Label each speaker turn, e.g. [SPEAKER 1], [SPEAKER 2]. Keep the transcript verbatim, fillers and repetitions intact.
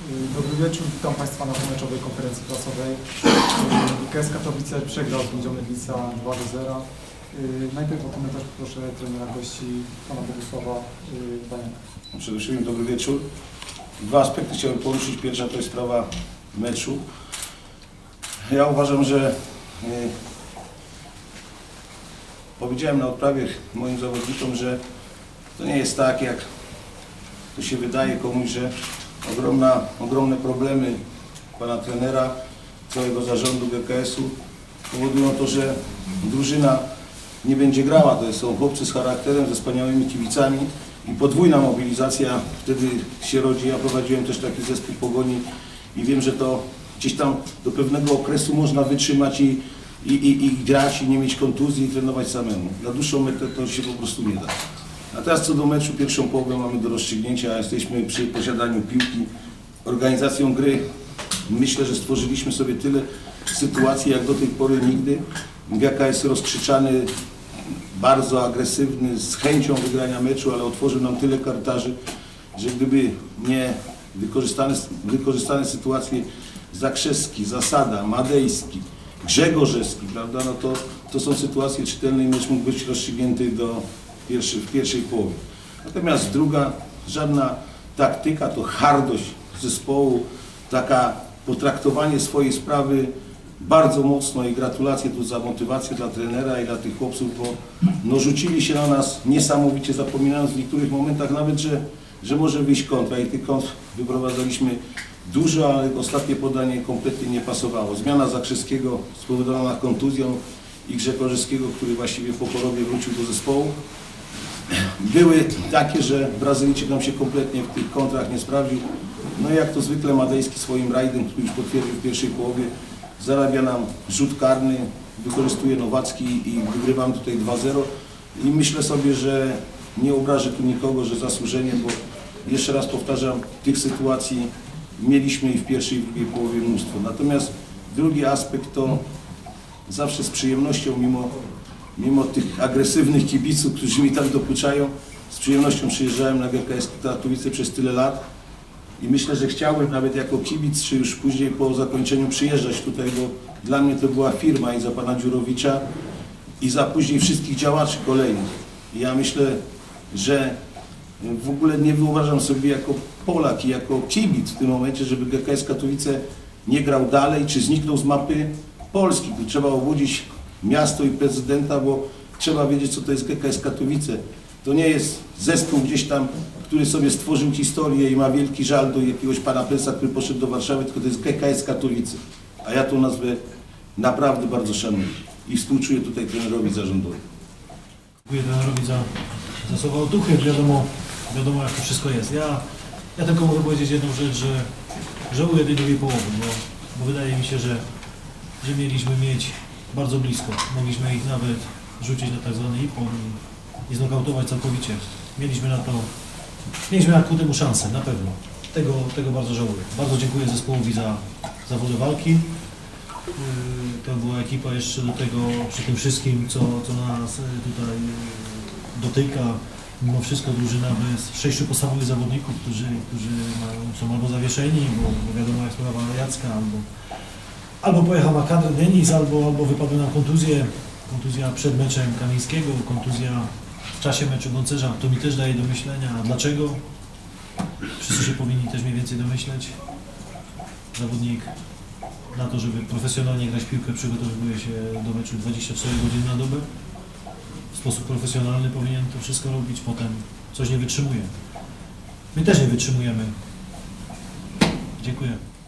[SPEAKER 1] Dobry wieczór, witam Państwa na pomeczowej konferencji prasowej. K S Katowice przegrał z Miedzią Legnica dwa do zera. Najpierw o komentarz proszę trenera gości, pana Bogusława Baniaka.
[SPEAKER 2] Przede wszystkim dobry wieczór. Dwa aspekty chciałem poruszyć. Pierwsza to jest sprawa meczu. Ja uważam, że yy, powiedziałem na odprawie moim zawodnikom, że to nie jest tak, jak to się wydaje komuś, że ogromna, ogromne problemy pana trenera, całego zarządu G K S-u powodują to, że drużyna nie będzie grała. To są chłopcy z charakterem, ze wspaniałymi kibicami i podwójna mobilizacja wtedy się rodzi. Ja prowadziłem też taki zespół Pogoni i wiem, że to gdzieś tam do pewnego okresu można wytrzymać i, i, i, i grać i nie mieć kontuzji i trenować samemu. Na dłuższą metę to się po prostu nie da. A teraz co do meczu, pierwszą połowę mamy do rozstrzygnięcia, jesteśmy przy posiadaniu piłki, organizacją gry. Myślę, że stworzyliśmy sobie tyle sytuacji jak do tej pory nigdy. G K S rozkrzyczany, bardzo agresywny, z chęcią wygrania meczu, ale otworzył nam tyle kartarzy, że gdyby nie wykorzystane, wykorzystane sytuacje Zakrzewski, Zasada, Madejski, Grzegorzewski, prawda, no to, to są sytuacje czytelne i mecz mógł być rozstrzygnięty do pierwszy, w pierwszej połowie. Natomiast druga, żadna taktyka, to hardość zespołu, taka potraktowanie swojej sprawy bardzo mocno i gratulacje tu za motywację dla trenera i dla tych chłopców, bo no, rzucili się na nas niesamowicie, zapominając w niektórych momentach nawet, że, że może wyjść kontra i tych kontr wyprowadzaliśmy dużo, ale ostatnie podanie kompletnie nie pasowało. Zmiana Zakrzewskiego spowodowana kontuzją i Grzegorzewskiego, który właściwie po chorobie wrócił do zespołu, były takie, że Brazylijczyk nam się kompletnie w tych kontrach nie sprawdził. No i jak to zwykle Madejski swoim rajdem, który już potwierdził w pierwszej połowie, zarabia nam rzut karny, wykorzystuje Nowacki i wygrywam tutaj dwa zero. I myślę sobie, że nie obrażę tu nikogo, że zasłużenie, bo jeszcze raz powtarzam, tych sytuacji mieliśmy i w pierwszej i w drugiej połowie mnóstwo. Natomiast drugi aspekt to zawsze z przyjemnością, mimo, mimo tych agresywnych kibiców, którzy mi tam dokuczają, z przyjemnością przyjeżdżałem na G K S Katowice przez tyle lat i myślę, że chciałbym nawet jako kibic, czy już później po zakończeniu przyjeżdżać tutaj, bo dla mnie to była firma i za pana Dziurowicza i za później wszystkich działaczy kolejnych. I ja myślę, że w ogóle nie wyobrażam sobie jako Polak i jako kibic w tym momencie, żeby G K S Katowice nie grał dalej, czy zniknął z mapy Polski. Tu trzeba obudzić miasto i prezydenta, bo trzeba wiedzieć, co to jest G K S Katowice. To nie jest zespół gdzieś tam, który sobie stworzył historię i ma wielki żal do jakiegoś pana Pelsa, który poszedł do Warszawy, tylko to jest G K S Katowice. A ja tą nazwę naprawdę bardzo szanuję i współczuję tutaj trenerowi zarządowi.
[SPEAKER 3] Dziękuję trenerowi za, za słowa otuchy. Wiadomo, wiadomo jak to wszystko jest. Ja, ja tylko mogę powiedzieć jedną rzecz, że żałuję tej drugiej połowy, bo, bo wydaje mi się, że, że mieliśmy mieć bardzo blisko. Mogliśmy ich nawet rzucić na tak zwany ipon i, i znokautować całkowicie. Mieliśmy na to, mieliśmy na ku temu szansę, na pewno. Tego, tego bardzo żałuję. Bardzo dziękuję zespołowi za, za wolę walki. To była ekipa jeszcze do tego, przy tym wszystkim, co, co nas tutaj dotyka. Mimo wszystko drużyna bez sześciu podstawowych zawodników, którzy, którzy mają, są albo zawieszeni, bo, bo wiadomo jak sprawa Jacka, albo, albo pojechał na kadrę Denis, albo, albo wypadły nam kontuzje. Kontuzja przed meczem Kamińskiego, kontuzja w czasie meczu Goncerza. To mi też daje do myślenia. A dlaczego? Wszyscy się powinni też mniej więcej domyśleć. Zawodnik na to, żeby profesjonalnie grać w piłkę, przygotowuje się do meczu dwadzieścia cztery godziny na dobę. W sposób profesjonalny powinien to wszystko robić, potem coś nie wytrzymuje. My też nie wytrzymujemy. Dziękuję.